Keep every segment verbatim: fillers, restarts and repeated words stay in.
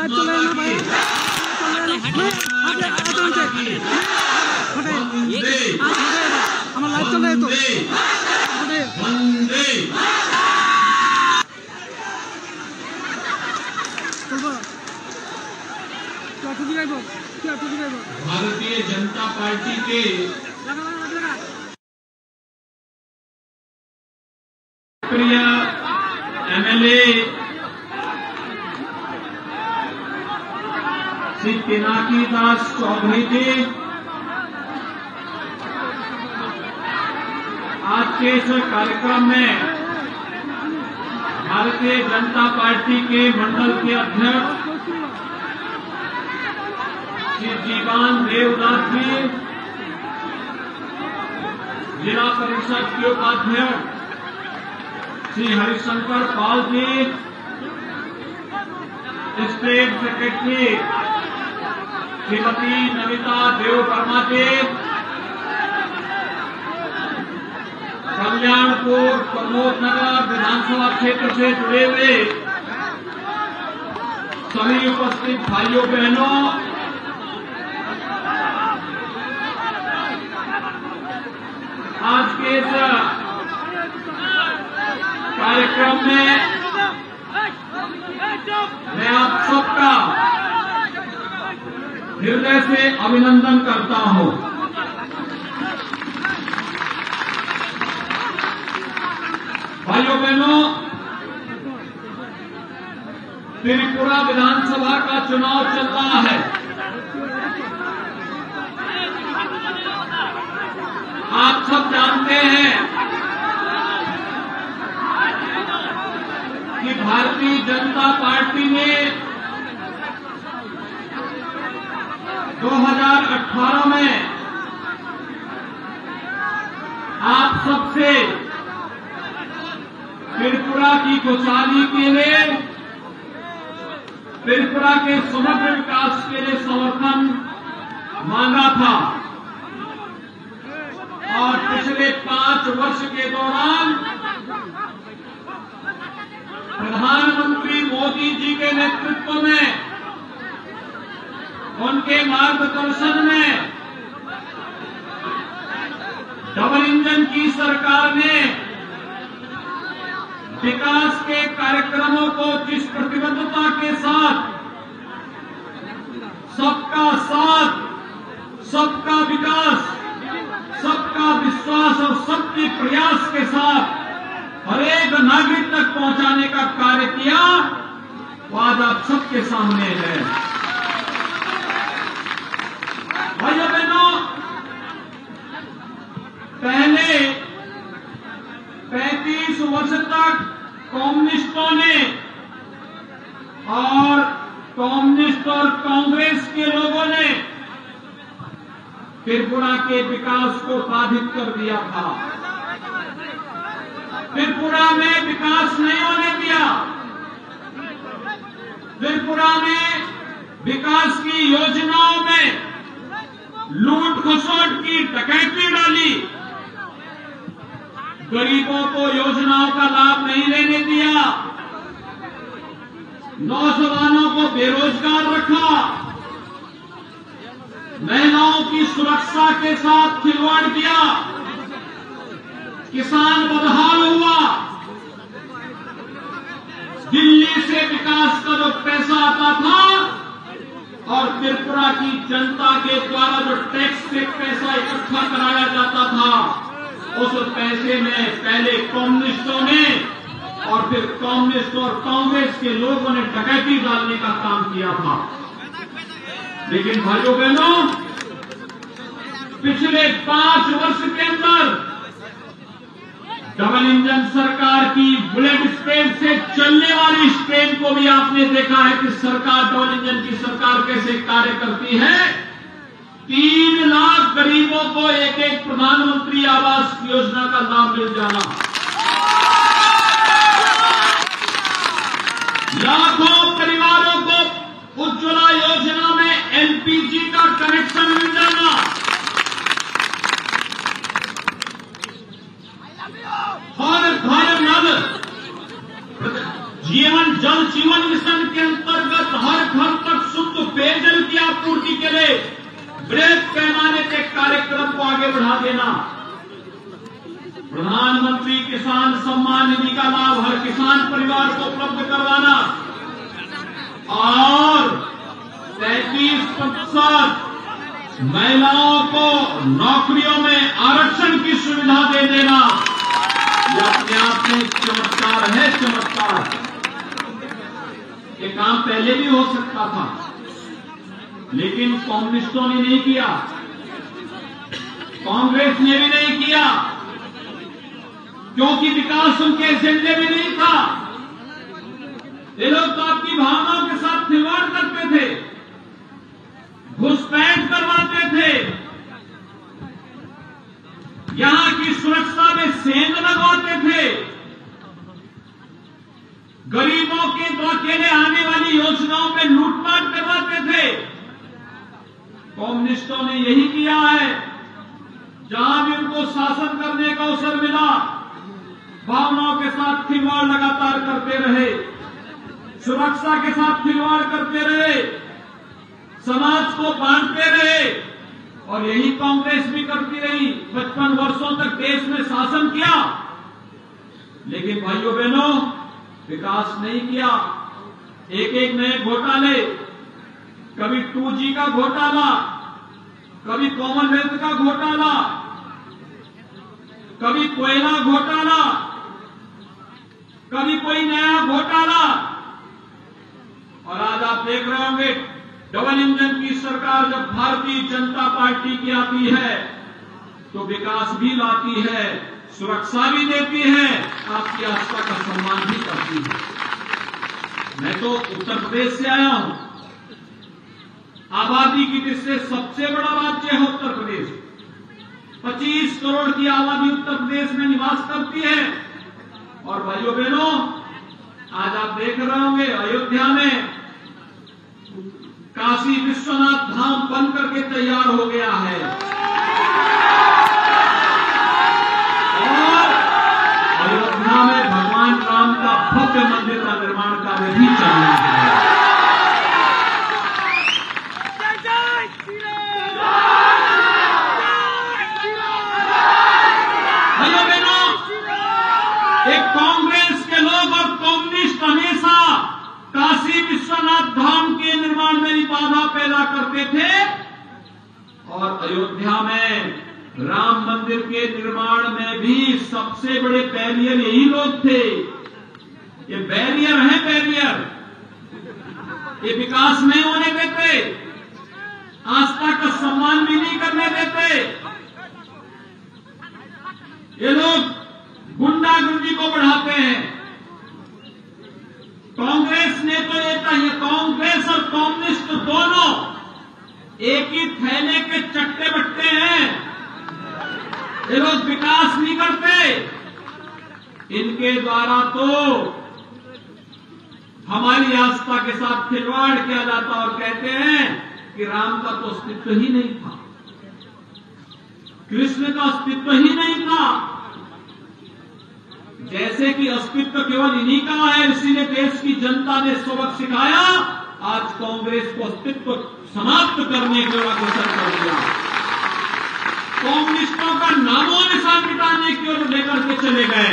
Live चल रहा है ना भाई, हमारा लाइव चल रहा है तो भारतीय जनता पार्टी के प्रिय एमएलए श्री पिनाकी दास चौधरी जी आज के इस कार्यक्रम में भारतीय जनता पार्टी के मंडल के अध्यक्ष श्री जीवान देवदास जी, जिला परिषद के उपाध्यक्ष श्री हरिशंकर पाल जी, स्टेट सेक्रेटरी श्रीमती नमिता देववर्मा जी, कल्याणपुर प्रमोद नगर विधानसभा क्षेत्र से जुड़े हुए सभी उपस्थित भाइयों बहनों, आज के इस कार्यक्रम में मैं आप सबका हृदय से अभिनंदन करता हूं। भाइयों बहनों, त्रिपुरा विधानसभा का चुनाव चल रहा है। आप सब जानते हैं कि भारतीय जनता पार्टी ने दो हज़ार अठारह में आप सबसे त्रिपुरा की खुशहाली के लिए, त्रिपुरा के समग्र विकास के लिए समर्थन मांगा था और पिछले पांच वर्ष के दौरान प्रधानमंत्री मोदी जी के नेतृत्व में, उनके मार्गदर्शन में डबल इंजन की सरकार ने विकास के कार्यक्रमों को जिस प्रतिबद्धता के साथ सबका साथ, सबका विकास, सबका विश्वास और सबके प्रयास के साथ हर एक नागरिक तक पहुंचाने का कार्य किया, वो आज आप सबके सामने है। भाइयों बहनों, पहले पैंतीस वर्ष तक कम्युनिस्टों ने और कम्युनिस्ट और कांग्रेस के लोगों ने त्रिपुरा के विकास को बाधित कर दिया था। त्रिपुरा में विकास नहीं होने दिया। त्रिपुरा में विकास की योजनाओं में लूट खसोट की डकैती डाली, गरीबों को योजनाओं का लाभ नहीं लेने दिया, नौजवानों को बेरोजगार रखा, महिलाओं की सुरक्षा के साथ खिलवाड़ किया, किसान बदहाल हुआ। दिल्ली से विकास का जो पैसा आता था और त्रिपुरा की जनता के द्वारा जो टैक्स से पैसा इकट्ठा कराया जाता था, उस पैसे में पहले कम्युनिस्टों ने और फिर कम्युनिस्ट और कांग्रेस के लोगों ने डकैती डालने का काम किया था। लेकिन भाइयों बहनों, पिछले पांच वर्ष के अंदर डबल इंजन सरकार की बुलेट ट्रेन से चलने वाली इस ट्रेन को भी आपने देखा है कि सरकार, डबल इंजन की सरकार कैसे कार्य करती है। तीन लाख गरीबों को एक एक प्रधानमंत्री आवास योजना का लाभ मिल जाना, लाखों परिवारों को उज्ज्वला योजना में एलपीजी का कनेक्शन मिल जाना, हर घर नल जीवन जल जीवन मिशन के अंतर्गत हर घर निधि का लाभ हर किसान परिवार को उपलब्ध करवाना और तैंतीस प्रतिशत महिलाओं को नौकरियों में आरक्षण की सुविधा दे देना, यह अपने आप में चमत्कार है। चमत्कार ये काम पहले भी हो सकता था, लेकिन कम्युनिस्टों ने नहीं किया, कांग्रेस ने भी नहीं किया, क्योंकि विकास उनके एजेंडे में नहीं था। ये लोग तो आपकी भावनाओं के साथ खिलवाड़ करते थे, घुसपैठ करवाते थे, यहां की सुरक्षा में सेंध लगवाते थे, गरीबों के धोखे में आने वाली योजनाओं में लूटपाट करवाते थे। कम्युनिस्टों ने यही किया है। जहां भी उनको शासन करने का अवसर मिला, भावनाओं के साथ खिलवाड़ लगातार करते रहे, सुरक्षा के साथ खिलवाड़ करते रहे, समाज को बांटते रहे, और यही कांग्रेस भी करती रही। पचपन वर्षों तक देश में शासन किया, लेकिन भाइयों बहनों विकास नहीं किया। एक एक नए घोटाले, कभी टू जी का घोटाला, कभी कॉमनवेल्थ का घोटाला, कभी कोयला घोटाला, कभी कोई नया घोटाला, और आज आप देख रहे होंगे डबल इंजन की सरकार जब भारतीय जनता पार्टी की आती है तो विकास भी लाती है, सुरक्षा भी देती है, आपकी आस्था का सम्मान भी करती है। मैं तो उत्तर प्रदेश से आया हूं, आबादी की दृष्टि से सबसे बड़ा राज्य है उत्तर प्रदेश। पच्चीस करोड़ की आबादी उत्तर प्रदेश में निवास करती है। और भाइयों बहनों, आज आप देख रहे होंगे अयोध्या में काशी विश्वनाथ धाम बन करके तैयार हो गया है, और अयोध्या में भगवान राम का भव्य मंदिर का निर्माण कार्य भी चल रहा है। भाइयों बहनों, एक कांग्रेस के लोग और कम्युनिस्ट हमेशा काशी विश्वनाथ धाम के निर्माण में भी बाधा पैदा करते थे, और अयोध्या में राम मंदिर के निर्माण में भी सबसे बड़े बैरियर यही लोग थे। ये बैरियर है, बैरियर। ये विकास नहीं होने देते, आस्था का सम्मान भी नहीं करने देते। ये लोग गुंडागर्दी को बढ़ाते हैं। कांग्रेस ने तो ये कहा, कांग्रेस और कम्युनिस्ट दोनों एक ही थैले के चट्टे बट्टे हैं। ये लोग विकास नहीं करते, इनके द्वारा तो हमारी आस्था के साथ खिलवाड़ किया जाता, और कहते हैं कि राम का तो अस्तित्व ही नहीं था, कृष्ण का अस्तित्व ही नहीं था। जैसे कि अस्तित्व केवल इन्हीं का है, इसीलिए देश की जनता ने सबक सिखाया। आज कांग्रेस को अस्तित्व समाप्त करने के लिए अग्रसर कर दिया, कम्युनिस्टों का नामो निशान मिटाने की ओर लेकर के चले गए।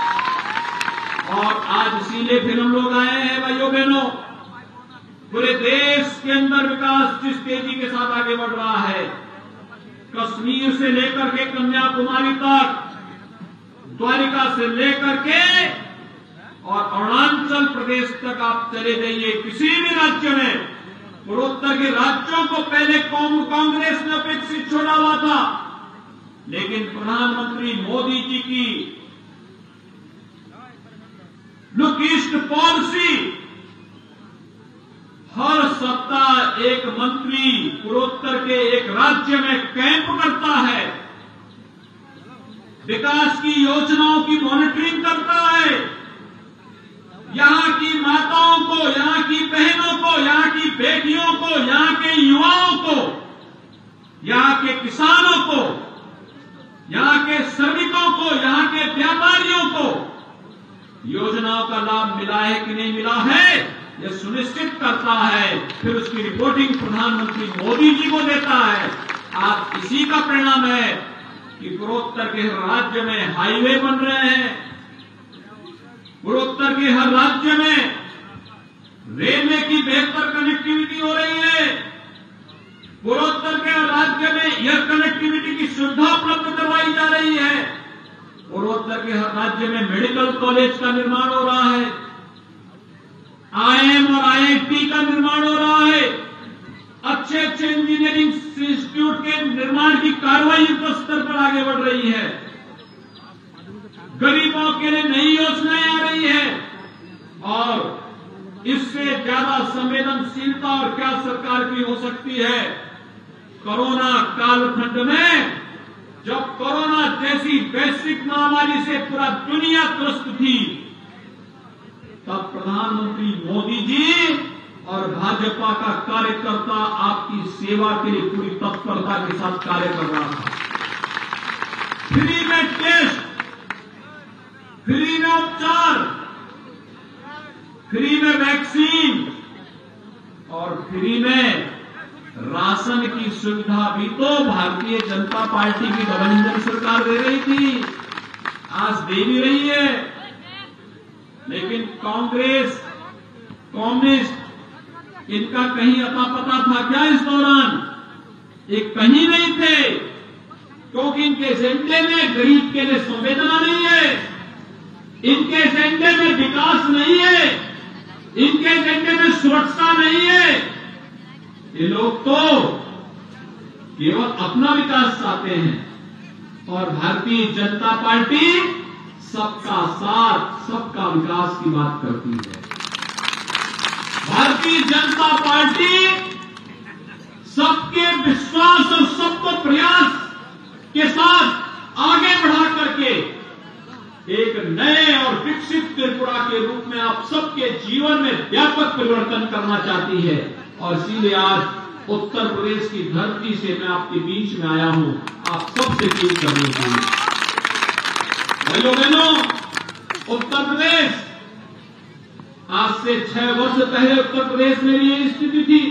और आज इसीलिए फिर हम लोग आए हैं भाइयों बहनों, पूरे देश के अंदर विकास जिस तेजी के साथ आगे बढ़ रहा है, कश्मीर से लेकर के कन्याकुमारी तक, द्वारिका से लेकर के और अरुणाचल प्रदेश तक आप चले जाइए, किसी भी राज्य में, पूर्वोत्तर के राज्यों को पहले कांग्रेस ने अपेक्षित छोड़ा हुआ था, लेकिन प्रधानमंत्री मोदी जी की लुक ईस्ट पॉलिसी, हर सप्ताह एक मंत्री पूर्वोत्तर के एक राज्य में कैंप करता है, विकास की योजनाओं की मॉनिटरिंग करता है, यहां की माताओं को, यहां की बहनों को, यहां की बेटियों को, यहां के युवाओं को, यहां के किसानों को, यहां के श्रमिकों को, यहां के व्यापारियों को योजनाओं का लाभ मिला है कि नहीं मिला है, यह सुनिश्चित करता है। फिर उसकी रिपोर्टिंग प्रधानमंत्री मोदी जी को देता है। आज इसी का परिणाम है कि पूर्वोत्तर के राज्य में हाईवे बन रहे हैं, पूर्वोत्तर के हर राज्य में रेलवे की बेहतर कनेक्टिविटी हो रही है। पूर्वोत्तर के हर राज्य में एयर कनेक्टिविटी की सुविधा उपलब्ध करवाई जा रही है। पूर्वोत्तर के हर राज्य में मेडिकल कॉलेज का निर्माण हो रहा है। आईआईएम और आईआईटी का निर्माण हो रहा है। अच्छे अच्छे इंजीनियरिंग इंस्टीट्यूट के निर्माण की कार्रवाई युद्ध स्तर पर आगे बढ़ रही है। गरीबों के लिए नई योजनाएं आ रही है और इससे ज्यादा संवेदनशीलता और क्या सरकार की हो सकती है। कोरोना कालखंड में जब कोरोना जैसी वैश्विक महामारी से पूरा दुनिया त्रस्त थी, तब प्रधानमंत्री मोदी जी और भाजपा का कार्यकर्ता आपकी सेवा के लिए पूरी तत्परता के साथ कार्य कर रहा था। फ्री में टेस्ट, फ्री में उपचार, फ्री में वैक्सीन और फ्री में राशन की सुविधा भी तो भारतीय जनता पार्टी की डबल इंजन सरकार दे रही थी, आज दे भी रही है। लेकिन कांग्रेस, कम्युनिस्ट, इनका कहीं अता पता था क्या इस दौरान? ये कहीं नहीं थे, क्योंकि इनके एजेंडे में गरीब के लिए संवेदना नहीं है, इनके एजेंडे में विकास नहीं है, इनके एजेंडे में सुरक्षा नहीं है। ये लोग तो केवल अपना विकास चाहते हैं और भारतीय जनता पार्टी सबका साथ, सबका विकास की बात करती है। भारतीय जनता पार्टी सबके विश्वास और सबको प्रयास के साथ आगे बढ़ा करके एक नए और विकसित त्रिपुरा के रूप में आप सबके जीवन में व्यापक परिवर्तन करना चाहती है। और इसीलिए आज उत्तर प्रदेश की धरती से मैं आपके बीच में आया हूं, आप सबसे अपील करने के लिए। भाइयों बहनों, उत्तर प्रदेश आज से छह वर्ष पहले उत्तर प्रदेश में ये स्थिति थी।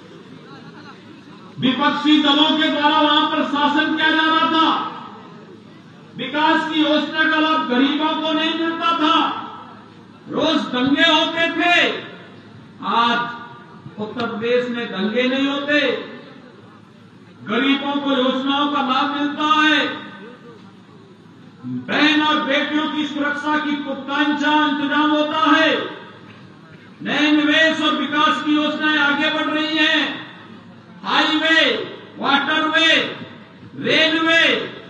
विपक्षी दलों के द्वारा वहां पर शासन किया जा रहा था। विकास की योजना का लाभ गरीबों को नहीं मिलता था, रोज दंगे होते थे। आज उत्तर प्रदेश में दंगे नहीं होते, गरीबों को योजनाओं का लाभ मिलता है। बहन और बेटियों की सुरक्षा की पुख्ता इंतजाम होता है। नए निवेश और विकास की योजनाएं आगे बढ़ रही हैं। Highway, waterway, railway,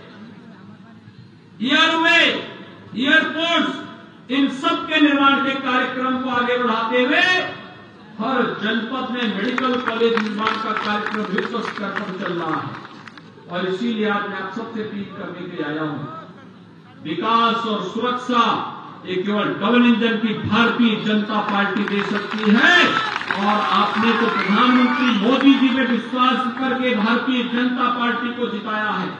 airway, airports, इन सब के निर्माण के कार्यक्रम को आगे बढ़ाते हुए हर जनपद में मेडिकल कॉलेज निर्माण का कार्यक्रम विश्व स्तर पर चल रहा है। और इसीलिए आज मैं आप सबसे अपील करने के लिए आया हूं, विकास और सुरक्षा ये केवल डबल इंजन की भारतीय जनता पार्टी दे सकती है। और आपने तो प्रधानमंत्री मोदी जी में विश्वास करके भारतीय जनता पार्टी को जिताया है।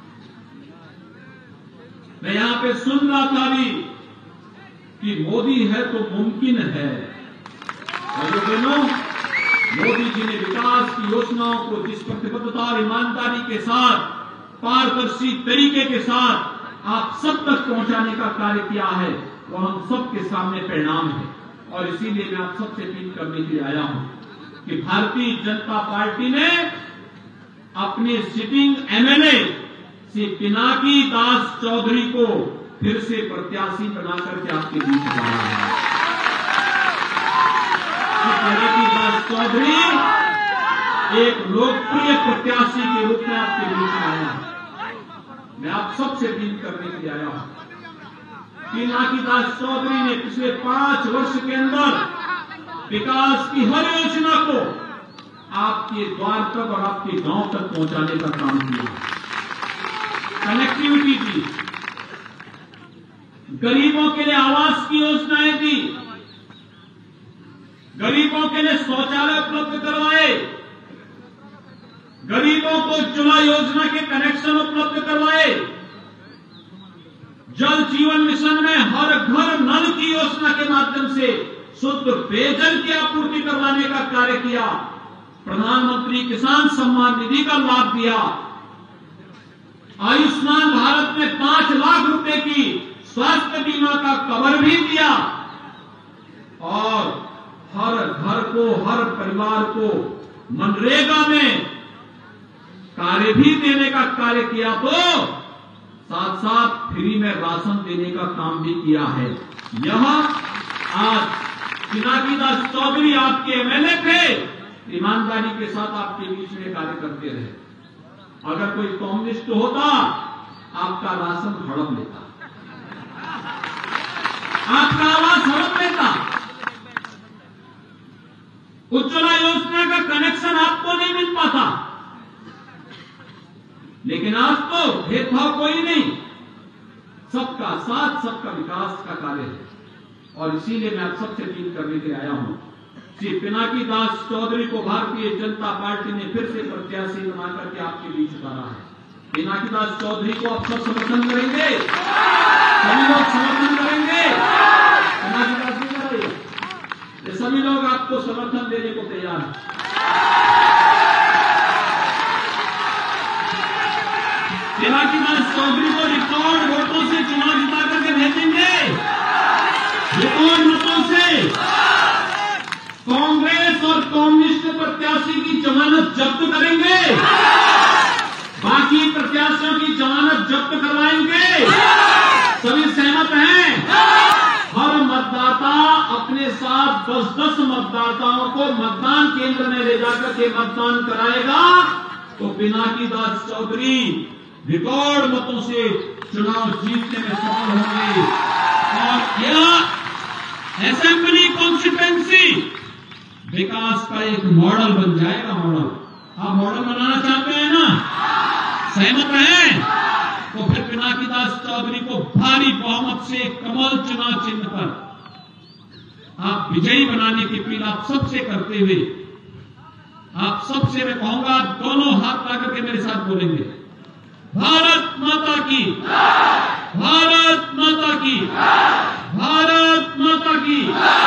मैं यहां पे सुन रहा था अभी कि मोदी है तो मुमकिन है। और दोनों मोदी जी ने विकास की योजनाओं को जिस प्रतिबद्धता और ईमानदारी के साथ, पारदर्शी तरीके के साथ आप सब तक पहुंचाने का कार्य किया है, वो हम सबके सामने परिणाम है। और इसीलिए मैं आप सबसे अपील करने के लिए आया हूं कि भारतीय जनता पार्टी ने अपने सिटिंग एमएलए श्री पिनाकी दास चौधरी को फिर से प्रत्याशी बनाकर के आपके बीच लाया है। पिनाकी दास चौधरी एक लोकप्रिय प्रत्याशी के रूप में आपके बीच में आया है। मैं आप सबसे अपील करने के लिए आया हूं। पिनाकी दास चौधरी ने पिछले पांच वर्ष के अंदर विकास की हर योजना को आपके द्वार तक और आपके गांव तक पहुंचाने का काम किया, कनेक्टिविटी दी, गरीबों के लिए आवास की योजनाएं दी, गरीबों के लिए शौचालय उपलब्ध करवाए, गरीबों को उज्ज्वला योजना के कनेक्शन उपलब्ध करवाए, जल जीवन मिशन में हर घर नल की योजना के माध्यम से शुद्ध पेयजल की आपूर्ति करवाने का कार्य किया, प्रधानमंत्री किसान सम्मान निधि का लाभ दिया, आयुष्मान भारत में पांच लाख रुपए की स्वास्थ्य बीमा का कवर भी दिया। और हर घर को, हर परिवार को मनरेगा में कार्य भी देने का कार्य किया, तो साथ साथ फ्री में राशन देने का काम भी किया है। यह आज पिनाकी दास चौधरी आपके एमएलए थे, ईमानदारी के साथ आपके बीच में कार्य करते रहे। अगर कोई कम्युनिस्ट होता आपका राशन हड़प लेता, आपका आवाज हड़प लेता, उज्ज्वला योजना का कनेक्शन आपको नहीं मिल पाता। लेकिन आज तो भेदभाव कोई नहीं, सबका साथ, सबका विकास का कार्य है। और इसीलिए मैं आप सबसे अपील करने के लिए आया हूं। श्री पिनाकी दास चौधरी को भारतीय जनता पार्टी ने फिर से प्रत्याशी बना करके आपके बीच उतारा है। पिनाकी दास चौधरी को आप सब समर्थन करेंगे, सभी लोग समर्थन करेंगे। पिनाकी दास जी करेंगे, ये सभी लोग आपको समर्थन देने को तैयार हैं। पिनाकी दास चौधरी को रिकॉर्ड वोटों से चुनाव जिता करके भेजेंगे, रिकॉर्ड मतों से। कांग्रेस और कम्युनिस्ट प्रत्याशी की जमानत जब्त करेंगे, बाकी प्रत्याशियों की जमानत जब्त करवाएंगे। सभी सहमत हैं? हर मतदाता अपने साथ दस दस मतदाताओं को मतदान केंद्र में ले जाकर के मतदान कराएगा, तो पिनाकी दास चौधरी रिकॉर्ड मतों से चुनाव जीतने में सफल होंगे। और यह असेंबली कॉन्स्टिट्यूएंसी विकास का एक मॉडल बन जाएगा। मॉडल आप मॉडल बनाना चाहते हैं ना, सहमत हैं? तो फिर पिनाकी दास चौधरी को भारी बहुमत से कमल चुनाव चिन्ह पर आप विजयी बनाने की अपील आप सबसे करते हुए, आप सबसे मैं कहूंगा, दोनों हाथ ला करके मेरे साथ बोलेंगे, भारत माता की, भारत माता की, भारत माता की।